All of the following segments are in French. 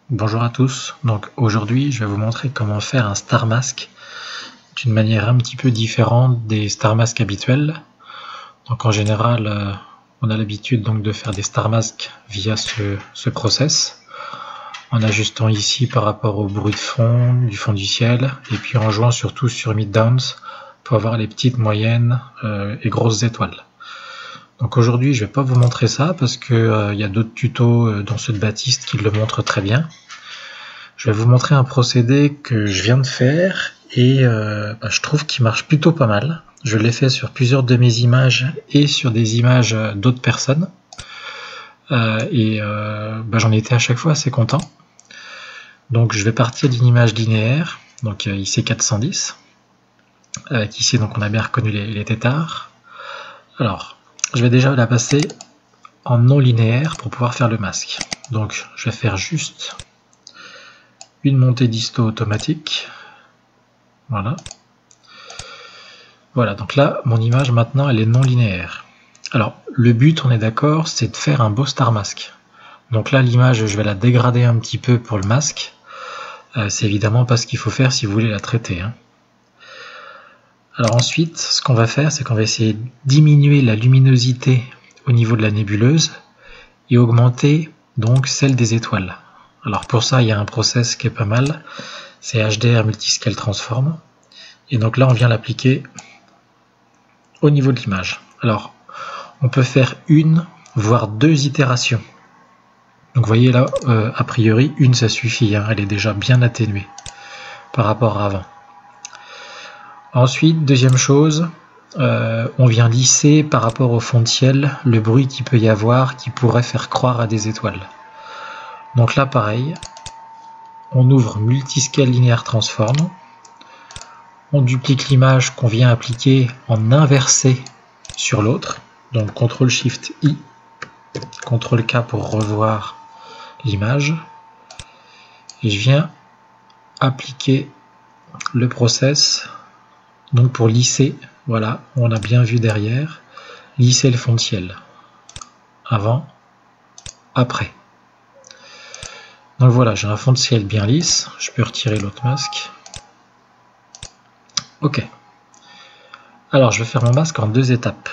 Bonjour à tous, donc aujourd'hui je vais vous montrer comment faire un star mask d'une manière un petit peu différente des star masks habituels. Donc en général on a l'habitude donc de faire des star masks via ce process, en ajustant ici par rapport au bruit de fond, du fond du ciel, et puis en jouant surtout sur mid-downs pour avoir les petites, moyennes et grosses étoiles. Donc aujourd'hui je ne vais pas vous montrer ça parce que y a d'autres tutos dont ceux de Baptiste qui le montrent très bien. Je vais vous montrer un procédé que je viens de faire et je trouve qu'il marche plutôt pas mal. Je l'ai fait sur plusieurs de mes images et sur des images d'autres personnes. J'en étais à chaque fois assez content. Donc je vais partir d'une image linéaire, donc ici 410. Ici donc on a bien reconnu les têtards. Alors je vais déjà la passer en non linéaire pour pouvoir faire le masque. Donc je vais faire juste une montée disto automatique. Voilà. Voilà, donc là, mon image maintenant, elle est non linéaire. Alors, le but, on est d'accord, c'est de faire un beau star mask. Donc là, l'image, je vais la dégrader un petit peu pour le masque. C'est évidemment pas ce qu'il faut faire si vous voulez la traiter, hein. Alors ensuite, ce qu'on va faire, c'est qu'on va essayer de diminuer la luminosité au niveau de la nébuleuse et augmenter donc celle des étoiles. Alors pour ça, il y a un process qui est pas mal, c'est HDR Multiscale Transform. Et donc là, on vient l'appliquer au niveau de l'image. Alors, on peut faire une, voire deux itérations. Donc vous voyez là, a priori, une ça suffit, hein, elle est déjà bien atténuée par rapport à avant. Ensuite, deuxième chose, on vient lisser par rapport au fond de ciel le bruit qu'il peut y avoir qui pourrait faire croire à des étoiles. Donc là, pareil, on ouvre Multiscale Linear Transform, on duplique l'image qu'on vient appliquer en inversé sur l'autre, donc CTRL-SHIFT-I, CTRL-K pour revoir l'image, et je viens appliquer le process donc pour lisser, voilà, on a bien vu derrière, lisser le fond de ciel, avant, après. Donc voilà, j'ai un fond de ciel bien lisse, je peux retirer l'autre masque. Ok. Alors je vais faire mon masque en deux étapes.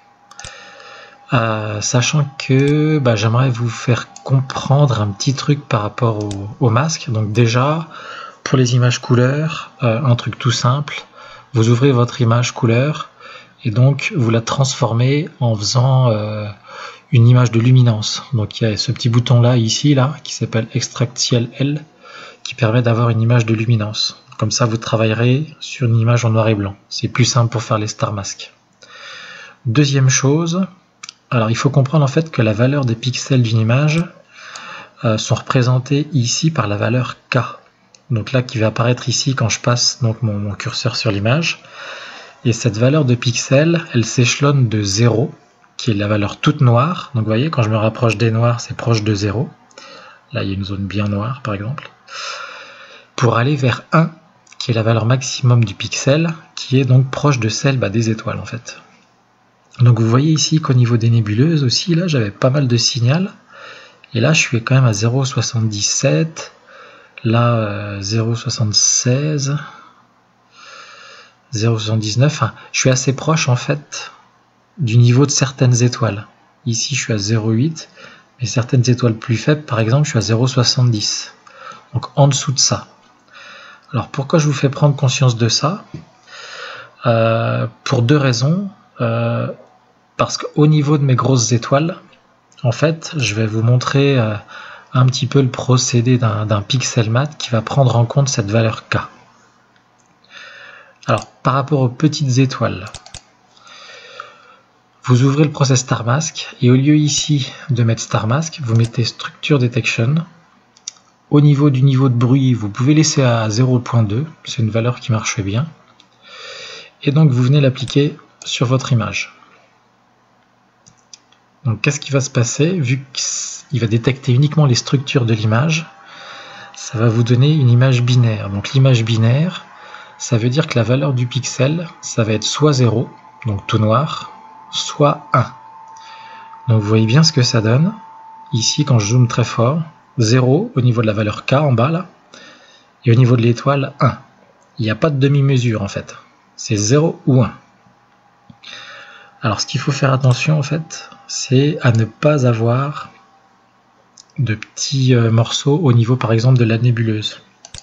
Sachant que j'aimerais vous faire comprendre un petit truc par rapport au masque. Donc déjà, pour les images couleurs, un truc tout simple, vous ouvrez votre image couleur et donc vous la transformez en faisant une image de luminance. Donc il y a ce petit bouton là, ici, là, qui s'appelle Extract Ciel L, qui permet d'avoir une image de luminance. Comme ça, vous travaillerez sur une image en noir et blanc. C'est plus simple pour faire les star masks. Deuxième chose, alors il faut comprendre en fait que la valeur des pixels d'une image sont représentés ici par la valeur K. Donc là, qui va apparaître ici quand je passe donc mon curseur sur l'image. Et cette valeur de pixels, elle s'échelonne de 0, qui est la valeur toute noire. Donc vous voyez, quand je me rapproche des noirs, c'est proche de 0. Là, il y a une zone bien noire, par exemple. Pour aller vers 1, qui est la valeur maximum du pixel, qui est donc proche de celle des étoiles, en fait. Donc vous voyez ici qu'au niveau des nébuleuses aussi, là, j'avais pas mal de signal. Et là, je suis quand même à 0,77. Là, 0,76. 0,79. Enfin, je suis assez proche, en fait, du niveau de certaines étoiles. Ici, je suis à 0,8. Mais certaines étoiles plus faibles, par exemple, je suis à 0,70. Donc en dessous de ça. Alors pourquoi je vous fais prendre conscience de ça? Pour deux raisons. Parce qu'au niveau de mes grosses étoiles, en fait, je vais vous montrer un petit peu le procédé d'un pixel mat qui va prendre en compte cette valeur K. Alors par rapport aux petites étoiles, vous ouvrez le process Star Mask et au lieu ici de mettre Star Mask, vous mettez Structure Detection. Au niveau du niveau de bruit, vous pouvez laisser à 0.2, c'est une valeur qui marche bien. Et donc vous venez l'appliquer sur votre image. Donc qu'est-ce qui va se passer? Vu qu'il va détecter uniquement les structures de l'image, ça va vous donner une image binaire. Donc l'image binaire, ça veut dire que la valeur du pixel, ça va être soit 0, donc tout noir, soit 1. Donc vous voyez bien ce que ça donne. Ici, quand je zoome très fort, 0 au niveau de la valeur K en bas là, et au niveau de l'étoile 1. Il n'y a pas de demi-mesure en fait, c'est 0 ou 1. Alors ce qu'il faut faire attention en fait, c'est à ne pas avoir de petits morceaux au niveau par exemple de la nébuleuse.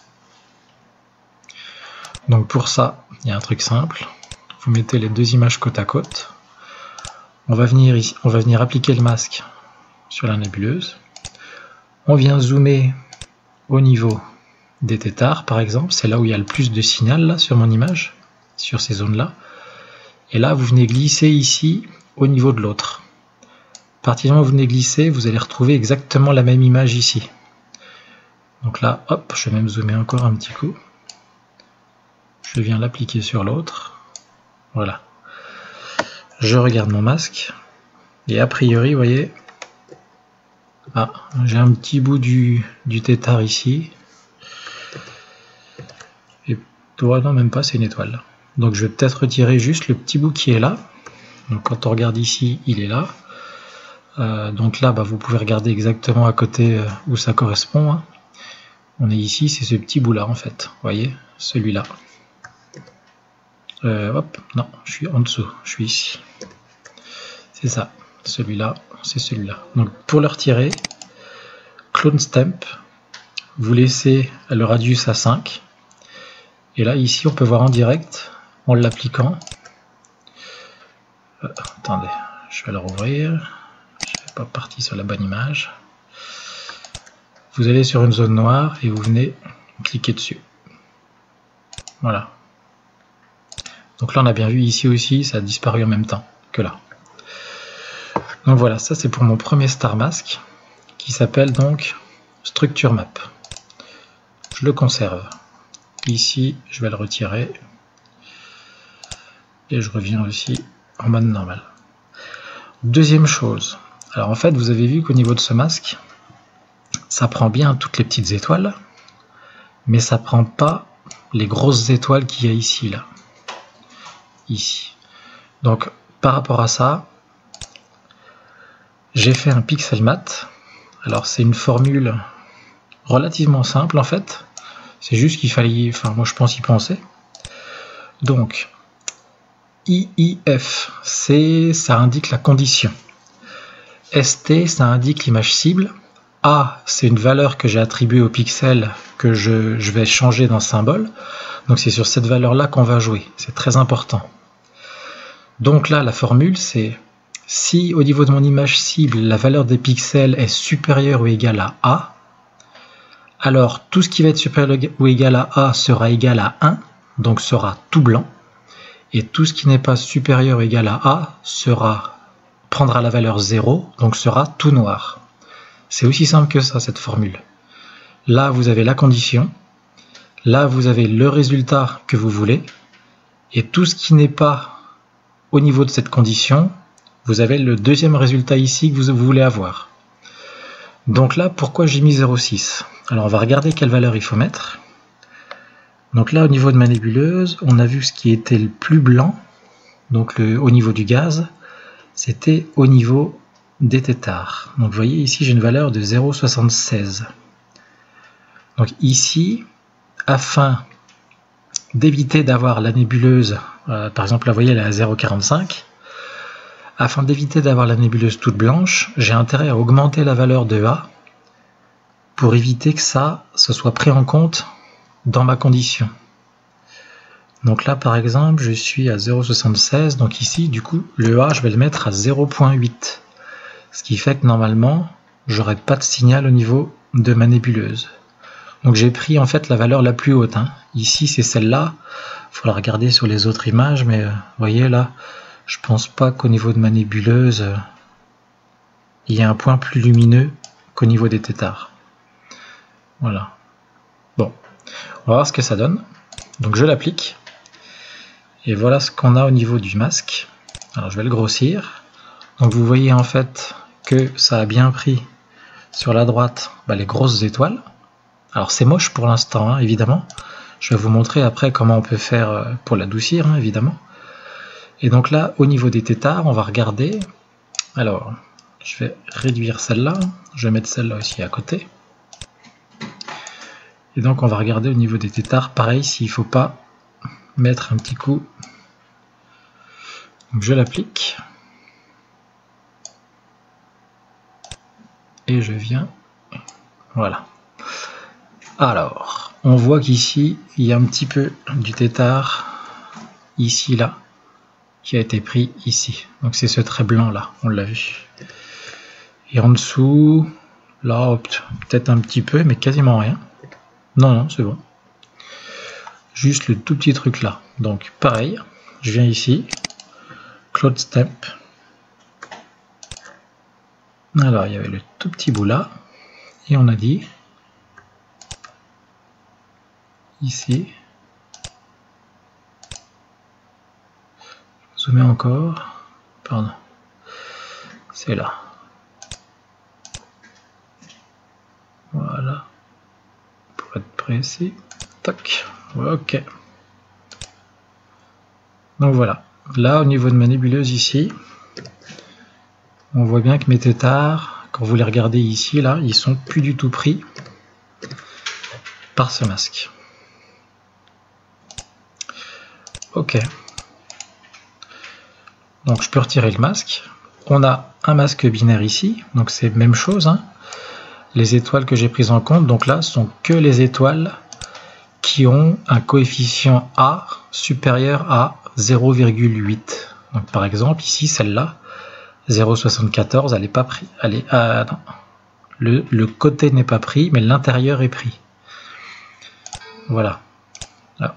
Donc pour ça, il y a un truc simple, vous mettez les deux images côte à côte, on va venir ici, on va venir appliquer le masque sur la nébuleuse, on vient zoomer au niveau des têtards par exemple, c'est là où il y a le plus de signal là sur mon image, sur ces zones là, et là vous venez glisser ici au niveau de l'autre. À partir du moment où vous venez glisser, vous allez retrouver exactement la même image ici. Donc là, hop, je vais même zoomer encore un petit coup. Je viens l'appliquer sur l'autre. Voilà. Je regarde mon masque. Et a priori, vous voyez, ah, j'ai un petit bout du tétard ici. Et non, même pas, c'est une étoile. Donc je vais peut-être retirer juste le petit bout qui est là. Donc quand on regarde ici, il est là. Donc là, vous pouvez regarder exactement à côté où ça correspond. Hein. On est ici, c'est ce petit bout là en fait. Vous voyez, celui-là. Hop, non, je suis en dessous, je suis ici. C'est ça, celui-là, c'est celui-là. Donc pour le retirer, clone stamp, vous laissez le radius à 5. Et là, ici, on peut voir en direct, en l'appliquant. Attendez, je vais le rouvrir. Pas parti sur la bonne image. Vous allez sur une zone noire et vous venez cliquer dessus. Voilà. Donc là on a bien vu ici aussi, ça a disparu en même temps que là. Donc voilà, ça c'est pour mon premier star mask qui s'appelle donc structure map. Je le conserve. Ici je vais le retirer et je reviens aussi en mode normal. Deuxième chose. Alors en fait, vous avez vu qu'au niveau de ce masque, ça prend bien toutes les petites étoiles, mais ça prend pas les grosses étoiles qu'il y a ici, là. Ici. Donc, par rapport à ça, j'ai fait un pixel mat. Alors, c'est une formule relativement simple, en fait. C'est juste qu'il fallait, enfin, moi je pense y penser. Donc, IIF, ça indique la condition. ST, ça indique l'image cible. A, c'est une valeur que j'ai attribuée au pixel que je vais changer d'un symbole. Donc c'est sur cette valeur-là qu'on va jouer. C'est très important. Donc là, la formule, c'est si au niveau de mon image cible, la valeur des pixels est supérieure ou égale à A, alors tout ce qui va être supérieur ou égal à A sera égal à 1, donc sera tout blanc. Et tout ce qui n'est pas supérieur ou égal à A prendra la valeur 0, donc sera tout noir. C'est aussi simple que ça, cette formule. Là, vous avez la condition. Là, vous avez le résultat que vous voulez. Et tout ce qui n'est pas au niveau de cette condition, vous avez le deuxième résultat ici que vous voulez avoir. Donc là, pourquoi j'ai mis 0,6? Alors, on va regarder quelle valeur il faut mettre. Donc là, au niveau de ma nébuleuse, on a vu ce qui était le plus blanc. Donc au niveau du gaz, c'était au niveau des têtards. Donc vous voyez ici j'ai une valeur de 0,76. Donc ici, afin d'éviter d'avoir la nébuleuse, par exemple là vous voyez elle est à 0,45, afin d'éviter d'avoir la nébuleuse toute blanche, j'ai intérêt à augmenter la valeur de A pour éviter que ça soit pris en compte dans ma condition. Donc là par exemple je suis à 0,76, donc ici du coup le A je vais le mettre à 0,8. Ce qui fait que normalement, j'aurai pas de signal au niveau de ma nébuleuse. Donc j'ai pris en fait la valeur la plus haute. Hein. Ici c'est celle-là. Il faut la regarder sur les autres images, mais vous voyez là, je pense pas qu'au niveau de ma nébuleuse, il y a un point plus lumineux qu'au niveau des têtards. Voilà. Bon, on va voir ce que ça donne. Donc je l'applique. Et voilà ce qu'on a au niveau du masque. Alors je vais le grossir. Donc vous voyez en fait que ça a bien pris sur la droite les grosses étoiles. Alors c'est moche pour l'instant, hein, évidemment. Je vais vous montrer après comment on peut faire pour l'adoucir, hein, évidemment. Et donc là, au niveau des têtards, on va regarder. Alors, je vais réduire celle-là. Je vais mettre celle-là aussi à côté. Et donc on va regarder au niveau des têtards, pareil, s'il ne faut pas mettre un petit coup. Donc je l'applique. Et je viens. Voilà. Alors, on voit qu'ici, il y a un petit peu du tétard, ici, là, qui a été pris ici. Donc c'est ce trait blanc là, on l'a vu. Et en dessous, là, peut-être un petit peu, mais quasiment rien. Non, non, c'est bon. Juste le tout petit truc là. Donc pareil, je viens ici, Cloud Stamp. Alors il y avait le tout petit bout là, et on a dit ici, zoomer encore, pardon, c'est là. Voilà, pour être précis, tac, ok. Donc voilà, là au niveau de ma nébuleuse ici, on voit bien que mes têtards, quand vous les regardez ici, là, ils sont plus du tout pris par ce masque. Ok. Donc je peux retirer le masque. On a un masque binaire ici, donc c'est la même chose. Hein. Les étoiles que j'ai prises en compte, donc là, sont que les étoiles qui ont un coefficient A supérieur à 0,8. Donc par exemple, ici, celle-là, 0,74, elle n'est pas prise. Non. Le côté n'est pas pris, mais l'intérieur est pris. Voilà. Là.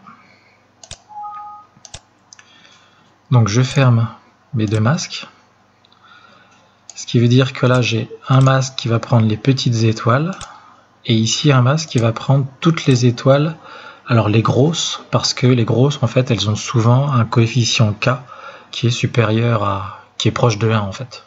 Donc je ferme mes deux masques. Ce qui veut dire que là, j'ai un masque qui va prendre les petites étoiles. Et ici, un masque qui va prendre toutes les étoiles. Alors les grosses, parce que les grosses, en fait, elles ont souvent un coefficient K qui est supérieur à... qui est proche de 1 en fait.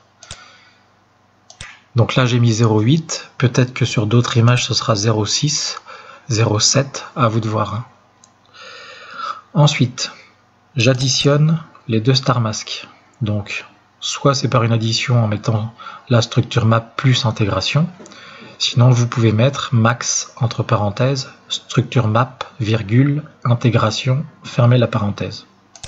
Donc là j'ai mis 0,8, peut-être que sur d'autres images ce sera 0,6, 0,7, à vous de voir. Hein. Ensuite, j'additionne les deux star masks. Donc soit c'est par une addition en mettant la structure map plus intégration, sinon vous pouvez mettre max entre parenthèses, structure map, virgule, intégration, fermez la parenthèse.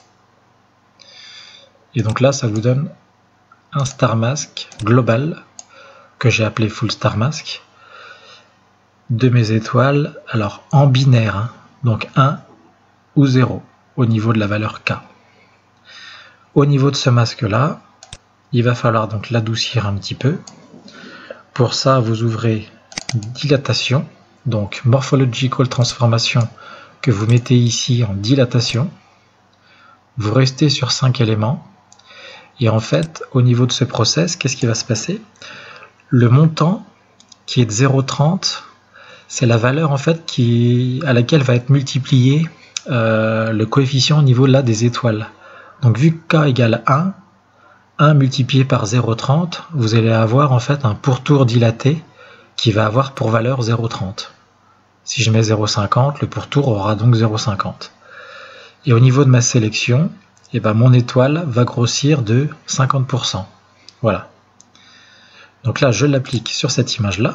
Et donc là, ça vous donne un star mask global que j'ai appelé full star mask de mes étoiles, alors en binaire, hein, donc 1 ou 0 au niveau de la valeur K. Au niveau de ce masque là, il va falloir donc l'adoucir un petit peu. Pour ça, vous ouvrez dilatation, donc morphological transformation que vous mettez ici en dilatation. Vous restez sur 5 éléments. Et en fait, au niveau de ce process, qu'est-ce qui va se passer? Le montant qui est de 0,30, c'est la valeur en fait à laquelle va être multiplié le coefficient au niveau là des étoiles. Donc vu que K égale 1 multiplié par 0,30, vous allez avoir en fait un pourtour dilaté qui va avoir pour valeur 0,30. Si je mets 0,50, le pourtour aura donc 0,50. Et au niveau de ma sélection, et ben mon étoile va grossir de 50%. Voilà. Donc là, je l'applique sur cette image-là.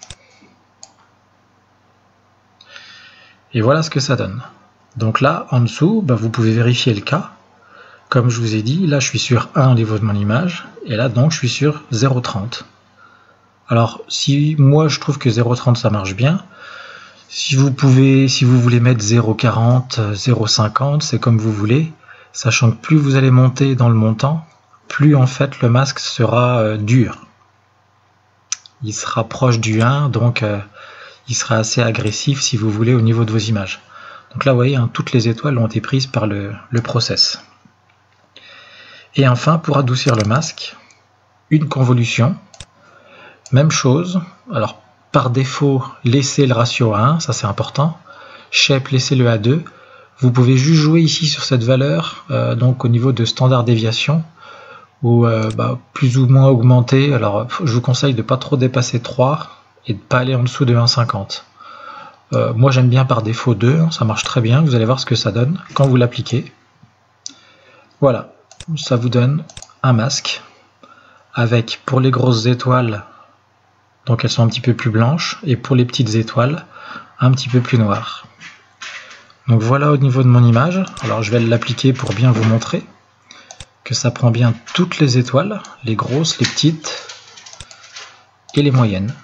Et voilà ce que ça donne. Donc là, en dessous, ben vous pouvez vérifier le cas. Comme je vous ai dit, là je suis sur 1 au niveau de mon image. Et là, donc, je suis sur 0,30. Alors, si moi je trouve que 0,30 ça marche bien, si vous voulez mettre 0,40, 0,50, c'est comme vous voulez. Sachant que plus vous allez monter dans le montant, plus en fait le masque sera dur. Il sera proche du 1, donc il sera assez agressif si vous voulez au niveau de vos images. Donc là vous voyez, hein, toutes les étoiles ont été prises par le process. Et enfin, pour adoucir le masque, une convolution, même chose. Alors par défaut, laissez le ratio à 1, ça c'est important. Shape, laissez-le à 2. Vous pouvez juste jouer ici sur cette valeur, donc au niveau de standard déviation, ou plus ou moins augmenter. Alors je vous conseille de ne pas trop dépasser 3 et de ne pas aller en dessous de 1,50. Moi j'aime bien par défaut 2, ça marche très bien, vous allez voir ce que ça donne quand vous l'appliquez. Voilà, ça vous donne un masque avec, pour les grosses étoiles, donc elles sont un petit peu plus blanches, et pour les petites étoiles, un petit peu plus noir. Donc voilà au niveau de mon image. Alors je vais l'appliquer pour bien vous montrer que ça prend bien toutes les étoiles, les grosses, les petites et les moyennes.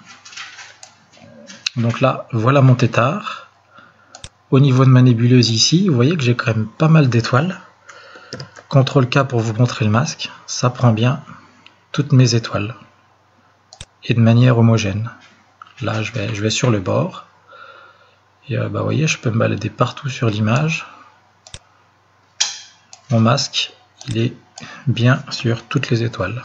Donc là, voilà mon tétard. Au niveau de ma nébuleuse ici, vous voyez que j'ai quand même pas mal d'étoiles. CTRL-K pour vous montrer le masque, ça prend bien toutes mes étoiles et de manière homogène. Là, je vais sur le bord. Et vous voyez, je peux me balader partout sur l'image. Mon masque, il est bien sur toutes les étoiles.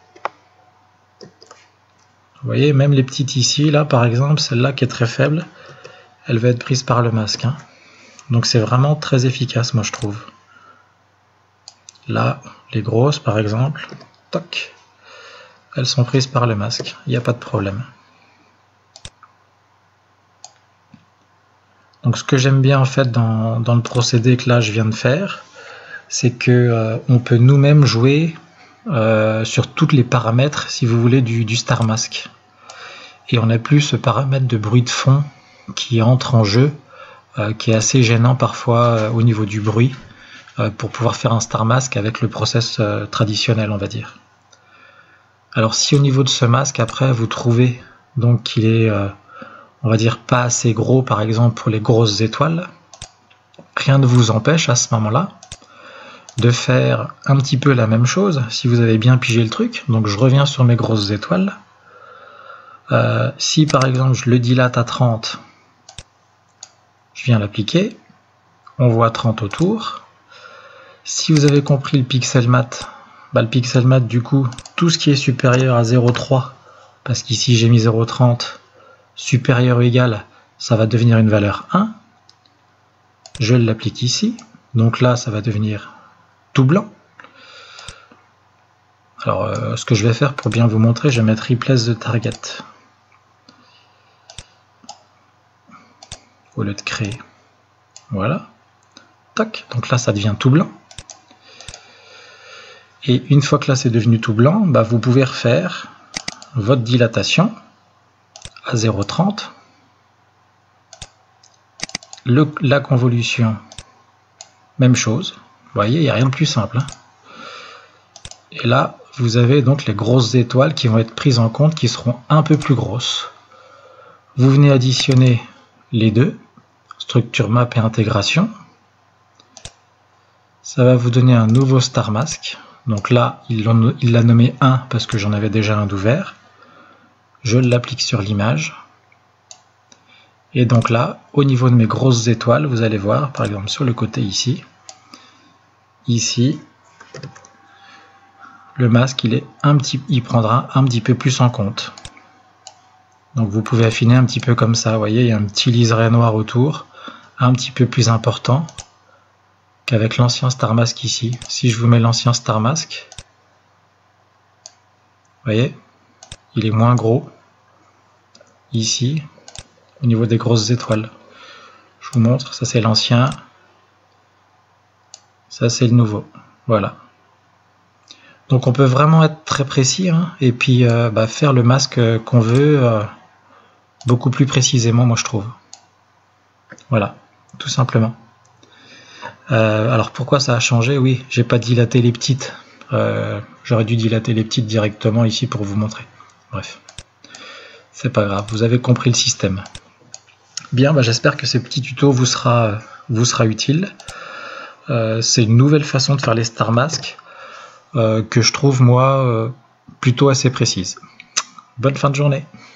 Vous voyez, même les petites ici, là par exemple, celle-là qui est très faible, elle va être prise par le masque. Hein. Donc c'est vraiment très efficace, moi je trouve. Là, les grosses par exemple, toc, elles sont prises par le masque, il n'y a pas de problème. Donc ce que j'aime bien en fait dans le procédé que là je viens de faire, c'est que on peut nous-mêmes jouer sur tous les paramètres, si vous voulez, du Star Mask. Et on n'a plus ce paramètre de bruit de fond qui entre en jeu, qui est assez gênant parfois au niveau du bruit, pour pouvoir faire un Star Mask avec le process traditionnel, on va dire. Alors si au niveau de ce masque, après, vous trouvez donc qu'il est on va dire pas assez gros par exemple pour les grosses étoiles, rien ne vous empêche à ce moment-là de faire un petit peu la même chose si vous avez bien pigé le truc. Donc je reviens sur mes grosses étoiles. Si par exemple je le dilate à 30, je viens l'appliquer, on voit 30 autour. Si vous avez compris le pixel mat, le pixel mat du coup, tout ce qui est supérieur à 0,3, parce qu'ici j'ai mis 0,30, supérieur ou égal, ça va devenir une valeur 1. Je l'applique ici, donc là ça va devenir tout blanc. Alors ce que je vais faire pour bien vous montrer, je vais mettre Replace the Target au lieu de créer. Voilà. Tac. Donc là ça devient tout blanc. Et une fois que là c'est devenu tout blanc, vous pouvez refaire votre dilatation à 0,30. La convolution, même chose. Vous voyez, il n'y a rien de plus simple. Hein. Et là, vous avez donc les grosses étoiles qui vont être prises en compte, qui seront un peu plus grosses. Vous venez additionner les deux, structure map et intégration. Ça va vous donner un nouveau Star Mask. Donc là, il l'a nommé 1 parce que j'en avais déjà un d'ouvert. Je l'applique sur l'image. Et donc là, au niveau de mes grosses étoiles, vous allez voir, par exemple sur le côté ici, le masque il prendra un petit peu plus en compte. Donc vous pouvez affiner un petit peu comme ça, vous voyez, il y a un petit liseré noir autour, un petit peu plus important qu'avec l'ancien Star Mask ici. Si je vous mets l'ancien Star Mask, vous voyez, il est moins gros ici au niveau des grosses étoiles. Je vous montre, ça c'est l'ancien, ça c'est le nouveau. Voilà. Donc on peut vraiment être très précis hein, et puis faire le masque qu'on veut beaucoup plus précisément, moi je trouve. Voilà, tout simplement. Alors pourquoi ça a changé? Oui, j'ai pas dilaté les petites. J'aurais dû dilater les petites directement ici pour vous montrer. Bref, c'est pas grave, vous avez compris le système. Bien, j'espère que ce petit tuto vous sera utile. C'est une nouvelle façon de faire les Star Mask que je trouve moi plutôt assez précise. Bonne fin de journée.